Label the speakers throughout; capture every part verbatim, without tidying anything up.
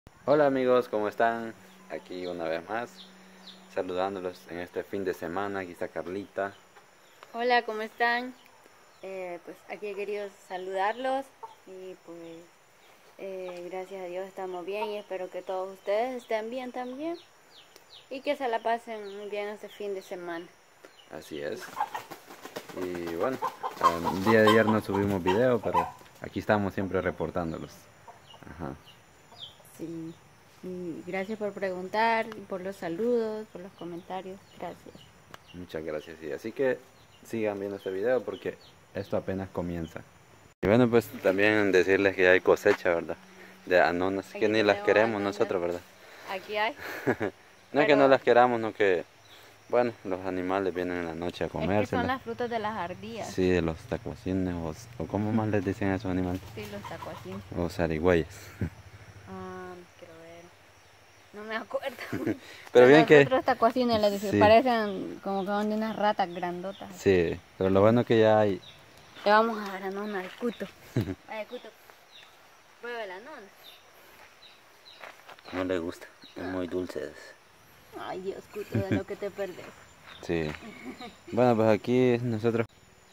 Speaker 1: Hola amigos, ¿cómo están? Aquí una vez más, saludándolos en este fin de semana. Aquí está Carlita.
Speaker 2: Hola, ¿cómo están? Eh, pues aquí he querido saludarlos y pues eh, gracias a Dios estamos bien y espero que todos ustedes estén bien también y que se la pasen muy bien este fin de semana.
Speaker 1: Así es. Y bueno, el día de ayer no subimos video, pero aquí estamos siempre reportándolos. Ajá.
Speaker 2: Sí, y gracias por preguntar, y por los saludos, por los comentarios, gracias.
Speaker 1: Muchas gracias. Y así que sigan viendo este video porque esto apenas comienza. Y bueno, pues también decirles que hay cosecha, ¿verdad? De anonas, que
Speaker 2: Aquí
Speaker 1: ni las
Speaker 2: tenemos
Speaker 1: queremos
Speaker 2: bananas,
Speaker 1: nosotros, ¿verdad?
Speaker 2: aquí hay,
Speaker 1: No es que no
Speaker 2: pero
Speaker 1: las queramos, no que, bueno, los animales vienen en la noche a
Speaker 2: es que son
Speaker 1: comérselas.
Speaker 2: las frutas de las ardillas.
Speaker 1: Sí, de los tacuacines o, o ¿cómo más les dicen a esos animales?
Speaker 2: Sí, los tacuacín.
Speaker 1: O zarigüeyas.
Speaker 2: Ah, quiero ver. No me acuerdo.
Speaker 1: Pero
Speaker 2: A
Speaker 1: bien que,
Speaker 2: nosotros tacuacines les decimos,
Speaker 1: sí,
Speaker 2: parecen como que son de unas ratas grandotas.
Speaker 1: sí, pero lo bueno que ya hay.
Speaker 2: Le vamos a dar a nona al cuto. Vaya, cuto, pruebe la nona.
Speaker 1: No le gusta, es
Speaker 2: Ah,
Speaker 1: muy dulce.
Speaker 2: ay, Dios, cuto, de lo que te perdés.
Speaker 1: Sí. Bueno, pues aquí nosotros.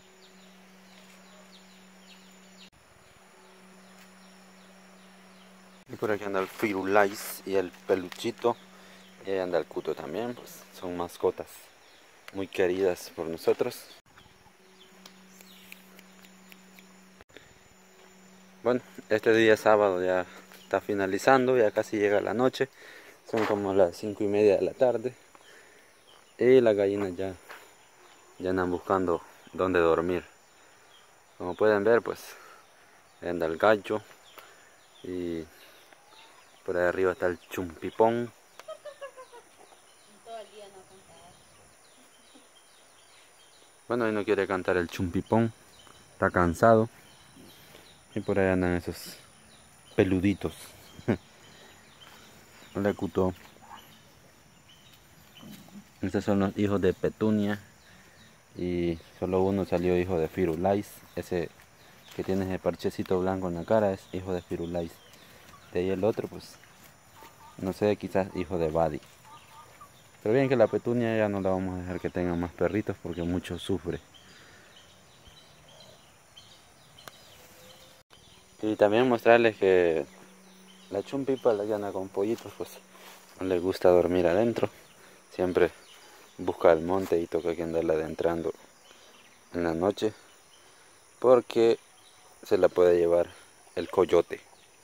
Speaker 1: Y por aquí anda el Firulais y el peluchito. Y ahí anda el cuto también, pues son mascotas muy queridas por nosotros. Bueno, este día sábado ya está finalizando, ya casi llega la noche. Son como las cinco y media de la tarde. Y las gallinas ya, ya andan buscando dónde dormir. Como pueden ver, pues ahí anda el gallo. Y por ahí arriba está el chumpipón.
Speaker 2: Todo el día no cantar.
Speaker 1: Bueno, ahí no quiere cantar el chumpipón. Está cansado. Y por ahí andan esos peluditos. Le cutó. Estos son los hijos de Petunia. Y solo uno salió hijo de Firulais. Ese que tiene ese parchecito blanco en la cara es hijo de Firulais. De ahí el otro, pues, no sé, quizás hijo de Badi. Pero bien que la Petunia ya no la vamos a dejar que tenga más perritos porque mucho sufre. Y también mostrarles que la chumpipa, la llana con pollitos, pues no le gusta dormir adentro. Siempre busca el monte y toca que andarla adentrando en la noche porque se la puede llevar el coyote.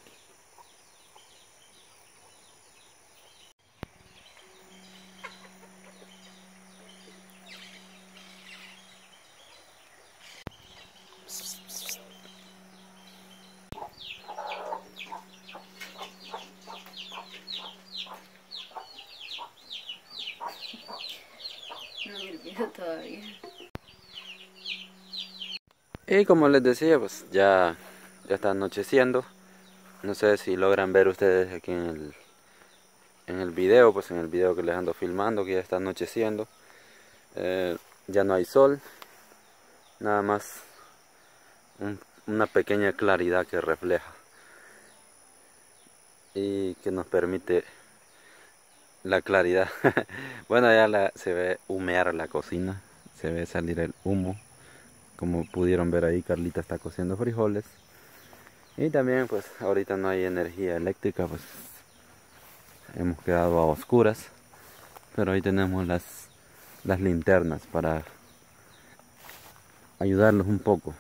Speaker 2: No me olvido todavía.
Speaker 1: Y como les decía, pues ya, ya está anocheciendo. No sé si logran ver ustedes aquí en el, en el video, pues en el video que les ando filmando, que ya está anocheciendo. Eh, ya no hay sol, nada más un- una pequeña claridad que refleja y que nos permite la claridad. Bueno, ya la, se ve humear la cocina, se ve salir el humo. Como pudieron ver ahí, Carlita está cociendo frijoles. Y también pues ahorita no hay energía eléctrica, pues hemos quedado a oscuras. Pero ahí tenemos las, las linternas para ayudarlos un poco.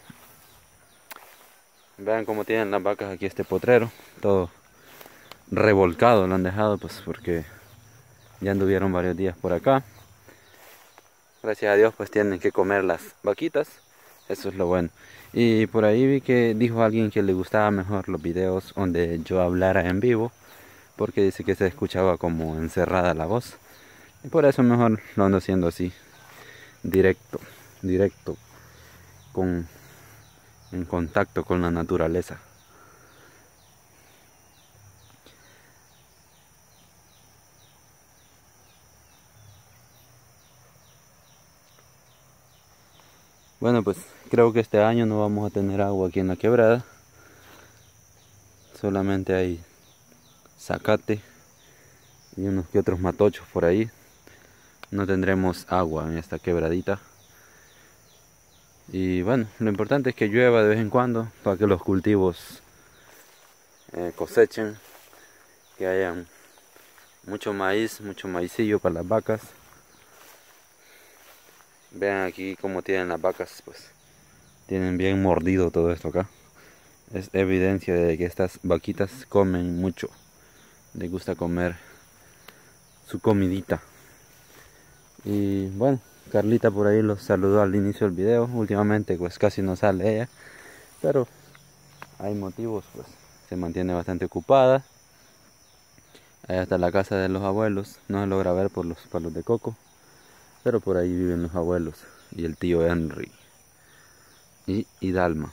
Speaker 1: Vean cómo tienen las vacas aquí este potrero, todo revolcado lo han dejado, pues porque ya anduvieron varios días por acá. Gracias a Dios pues tienen que comer las vaquitas, eso es lo bueno. Y por ahí vi que dijo alguien que le gustaba mejor los videos donde yo hablara en vivo, porque dice que se escuchaba como encerrada la voz. Y por eso mejor lo ando haciendo así, directo, directo, con, en contacto con la naturaleza. Bueno, pues creo que este año no vamos a tener agua aquí en la quebrada. Solamente hay zacate y unos que otros matochos por ahí. No tendremos agua en esta quebradita. Y bueno, lo importante es que llueva de vez en cuando para que los cultivos eh, cosechen, que haya mucho maíz, mucho maicillo para las vacas. Vean aquí cómo tienen las vacas, pues tienen bien mordido todo esto acá. Es evidencia de que estas vaquitas comen mucho, les gusta comer su comidita. Y bueno, Carlita por ahí los saludó al inicio del video. Últimamente pues casi no sale ella, pero hay motivos, pues se mantiene bastante ocupada. Allá está la casa de los abuelos, no se logra ver por los palos de coco, pero por ahí viven los abuelos y el tío Henry y, y Dalma.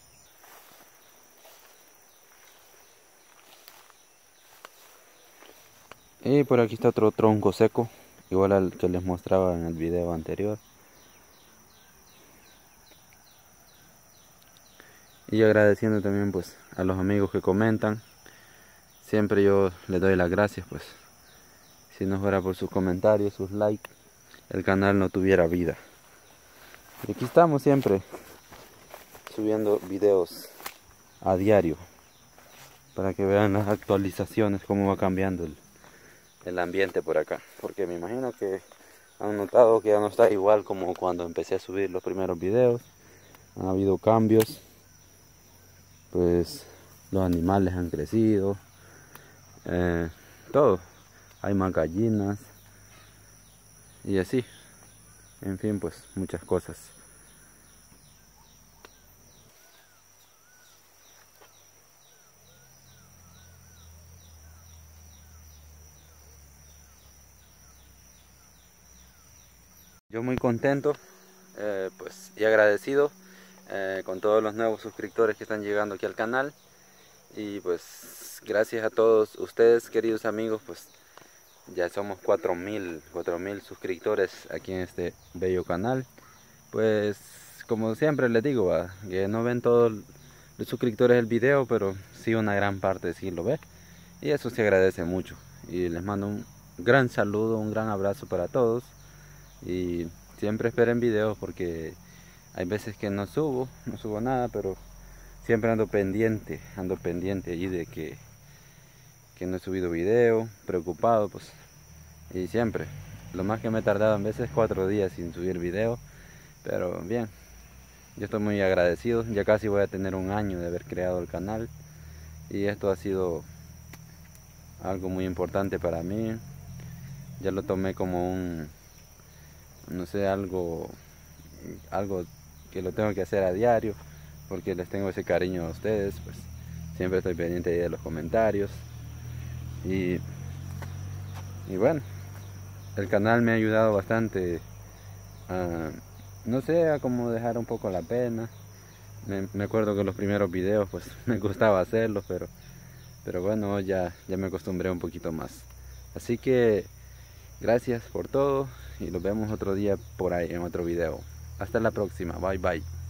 Speaker 1: Y por aquí está otro tronco seco, igual al que les mostraba en el video anterior. Y agradeciendo también pues a los amigos que comentan. Siempre yo les doy las gracias, pues si no fuera por sus comentarios, sus likes, el canal no tuviera vida. Y aquí estamos siempre subiendo videos a diario para que vean las actualizaciones, cómo va cambiando el, el ambiente por acá, porque me imagino que han notado que ya no está igual como cuando empecé a subir los primeros videos. Han habido cambios, pues los animales han crecido, eh, todo, hay más gallinas y así, en fin, pues muchas cosas. Yo muy contento, eh, pues y agradecido eh, con todos los nuevos suscriptores que están llegando aquí al canal. Y pues gracias a todos ustedes, queridos amigos, pues ya somos cuatro mil suscriptores aquí en este bello canal. Pues como siempre les digo, ¿va? Que no ven todos los suscriptores del video, pero sí una gran parte sí lo ve. Y eso se agradece mucho. Y les mando un gran saludo, un gran abrazo para todos. Y siempre esperen videos porque hay veces que no subo, no subo nada, pero siempre ando pendiente, ando pendiente allí de que, que no he subido video, preocupado pues. Y siempre, lo más que me he tardado en veces cuatro días sin subir video, pero bien, yo estoy muy agradecido, ya casi voy a tener un año de haber creado el canal y esto ha sido algo muy importante para mí. Ya lo tomé como un, no sé, algo, algo que lo tengo que hacer a diario, porque les tengo ese cariño a ustedes, pues siempre estoy pendiente de los comentarios y, y bueno, el canal me ha ayudado bastante a, no sé, a como dejar un poco la pena. Me, me acuerdo que los primeros videos pues me gustaba hacerlos, pero, pero bueno, ya, ya me acostumbré un poquito más. Así que gracias por todo y nos vemos otro día por ahí en otro video. Hasta la próxima, bye bye.